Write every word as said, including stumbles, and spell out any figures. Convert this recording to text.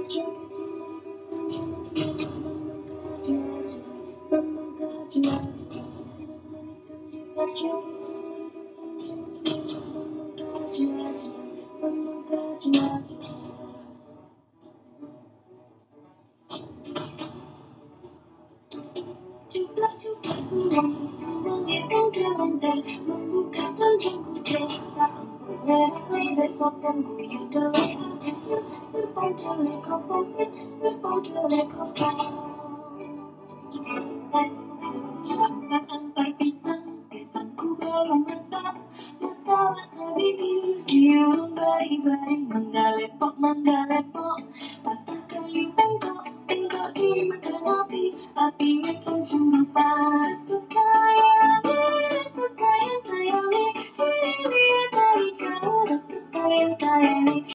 Membuka panjangku cerita, berpotong guyur delik, berpotong lekopong, berpotong lekopong. Antar pisang, pisangku belum besar, masalah sedikit, cium bayi-bayi, menggalepok, menggalepok, patah kayu bengkok, bengkok dimakan api, apinya pencuri.